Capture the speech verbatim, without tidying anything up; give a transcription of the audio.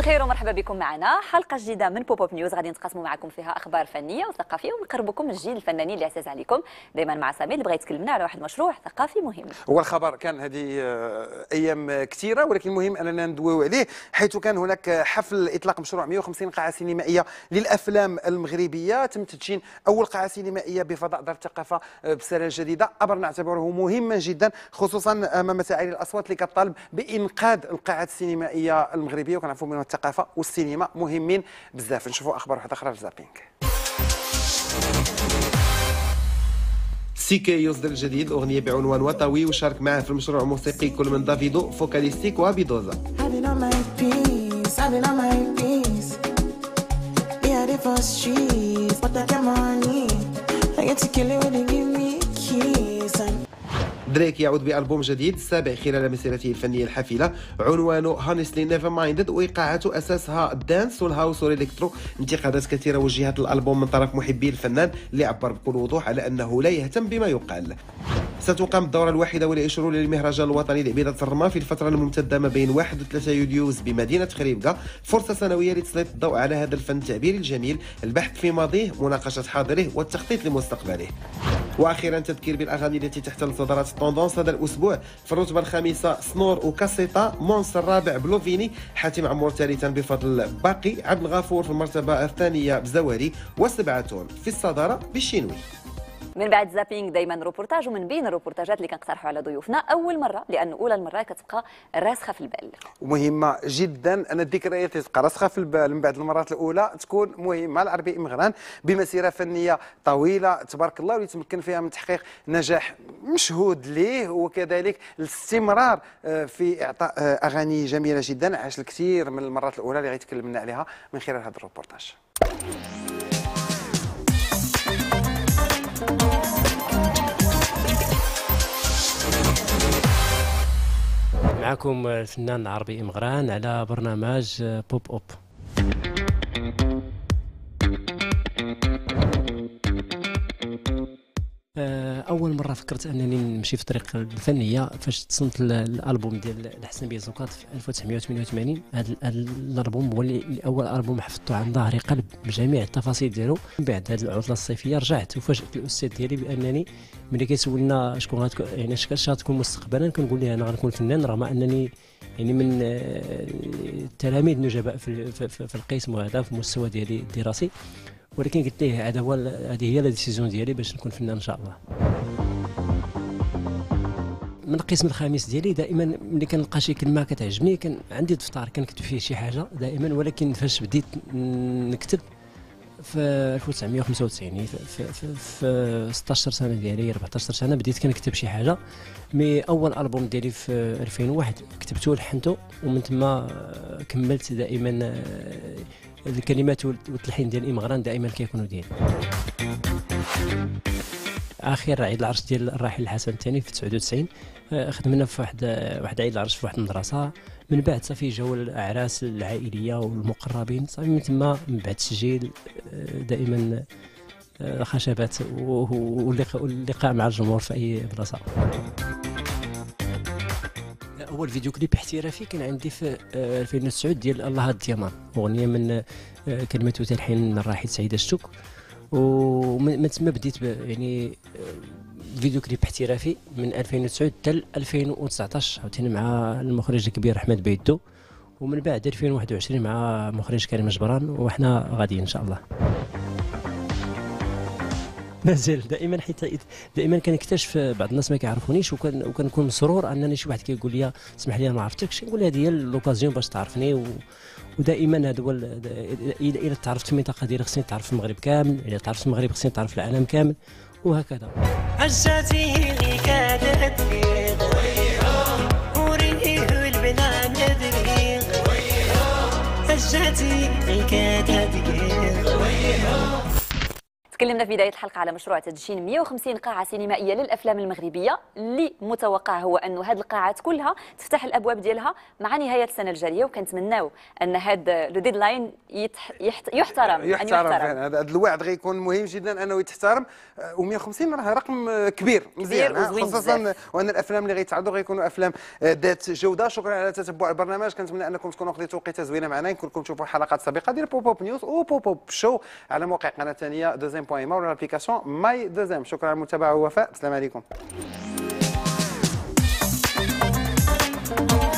الخير ومرحبا بكم معنا حلقه جديده من بوب اب نيوز. غادي نتقاسموا معكم فيها اخبار فنيه وثقافيه ونقربكم من الجيل الفنانين اللي عزاز عليكم. دائما مع سمير اللي بغى يتكلمنا على واحد مشروع ثقافي مهم. هو الخبر كان هذه ايام كثيره، ولكن المهم اننا ندويو عليه، حيث كان هناك حفل اطلاق مشروع مئة وخمسين قاعه سينمائيه للافلام المغربيه. تم تدشين اول قاعه سينمائيه بفضاء دار الثقافه بسنه جديده. امر نعتبره مهما جدا، خصوصا امام سائر الاصوات اللي كتطالب بانقاذ القاعات السينمائيه المغربيه. وكنعرفوا من الثقافه والسينما مهمين بزاف. نشوفوا اخبار واحده اخرى في زابينغ. سيكي يصدر الجديد أغنية بعنوان وطوي، وشارك معه في المشروع الموسيقي كل من دافيدو، فوكاليستيك وبيدوزا. دريك يعود بألبوم جديد السابع خلال مسيرته الفنية الحافلة، عنوانه هونستلي نيفر مايندد، وإيقاعاته أساسها الدانس والهاوس والإلكترو. انتقادات كثيرة وجهت للألبوم من طرف محبي الفنان، اللي عبر بكل وضوح على أنه لا يهتم بما يقال. ستقام الدورة الواحدة والعشرون للمهرجان الوطني لعبيدة الرماه في الفترة الممتدة ما بين واحد وثلاثة يوليوز بمدينة خريبكة، فرصة سنوية لتسليط الضوء على هذا الفن التعبيري الجميل، البحث في ماضيه، مناقشة حاضره، والتخطيط لمستقبله. واخيرا تذكير بالاغاني التي تحتل صدارات الطوندونس هذا الاسبوع. في الرتبه الخامسه سنور وكاسيتا، مونس الرابع بلوفيني، حاتم عمور ثالثا بفضل باقي، عبد الغفور في المرتبه الثانيه بزواري، وسبعه في الصداره بالشينوي. من بعد زابينغ دائما روبورتاج، ومن بين الروبورتاجات اللي كنقترحوا على ضيوفنا اول مره، لانه اولى المره كتبقى راسخه في البال ومهمه جدا. انا الذكريات اللي تبقى راسخه في البال من بعد المرات الاولى تكون مهمه. العربي مغران بمسيره فنيه طويله تبارك الله، واللي تمكن فيها من تحقيق نجاح مشهود ليه، وكذلك الاستمرار في اعطاء اغاني جميله جدا. عاش الكثير من المرات الاولى اللي غيتكلم لنا عليها من خلال هذا الروبورتاج. معكم الفنان العربي مغران على برنامج بوب أوب. اول مره فكرت انني نمشي في الطريق الفنيه فاش تصنت الالبوم ديال الحسن بيزوكات في ألف وتسعمائة وثمانية وثمانين. هذا الالبوم هو اول البوم حفظته عن ظهر قلب بجميع التفاصيل ديالو. من بعد هذه العطله الصيفيه رجعت وفاجأت الاستاذ ديالي بانني ملي كيسولنا شكون غتكون يعني اش غتكون مستقبلا، كنقول ليه انا غنكون فنان، رغم انني يعني من التلاميذ النجباء في, في, في, في القسم وهذا في المستوى ديالي الدراسي، ولكن قلت ليه هذا هو هذه هي لا ديسيزيون ديالي باش نكون فنان ان شاء الله. من القسم الخامس ديالي دائما ملي كنلقى شي كلمه كتعجبني كان عندي دفتر كنكتب فيه شي حاجه دائما، ولكن فاش بديت نكتب في ألف وتسعمائة وخمسة وتسعين في, في, في ستطاش سنه ديالي أربعطاش سنه بديت كنكتب شي حاجه. مي اول البوم ديالي في ألفين وواحد كتبته ولحنته، ومن ثم كملت دائما الكلمات والتلحين ديال إمغران دائما كيكونوا ديالي. اخر عيد العرش ديال الراحل الحسن الثاني في تسعة وتسعين خدمنا في واحد واحد عيد العرش في واحد المدرسه. من بعد صافي جاو الاعراس العائليه والمقربين، صافي من ثم من بعد التسجيل دائما الخشبات واللقاء مع الجمهور في اي بلاصه. اول فيديو كليب احترافي كان عندي في ألفين وتسعة ديال الله الديامان، اغنيه من كلمات وتلحين الراحل سعيد الشتوك، ومن ثم بديت يعني فيديو كليب احترافي من ألفين وتسعة حتى ألفين وتسعطاش عاوتاني مع المخرج الكبير احمد بيدو، ومن بعد ألفين وواحد وعشرين مع مخرج كريم جبران، وحنا غاديين ان شاء الله. مازال دائما حيت دائما كنكتشف بعض الناس ما كيعرفونيش، وكان وكنكون مسرور انني شي واحد كيقول لي اسمح لي انا ما عرفتكش، نقول هذه هي لوكازيون باش تعرفني. و... ودائما هذا هو الا تعرفت في المنطقه ديالي خصني تعرف في المغرب كامل، الا تعرفت في المغرب خصني تعرف العالم كامل، وهكذا. عزاتي اللي كانت وريه البنان ندري عزاتي اللي كانت تكلمنا في بدايه الحلقه على مشروع تدشين مئة وخمسين قاعه سينمائيه للافلام المغربيه، اللي متوقع هو انه هذه القاعات كلها تفتح الابواب ديالها مع نهايه السنه الجاريه، وكنتمناو ان هذا لو ديدلاين يتح... يحت... يحترم يحترم فعلا. هذا الوعد غيكون مهم جدا انه يتحترم، و150 راه رقم كبير مزيان، خصوصا وان الافلام اللي غيتعرضوا غيكونوا افلام ذات جوده. شكرا على تتبع البرنامج، كنتمنى انكم تكونوا قضيتوا وقيته زوينه معنا، يمكن لكم تشوفوا حلقات سابقه ديال بوب اب نيوز او بوب اب شو على موقع قناه ثانيه دوزيام بوان ما ولا الابليكاسيون ماي دوزيام. شكرا على المتابعه ووفاء، السلام عليكم.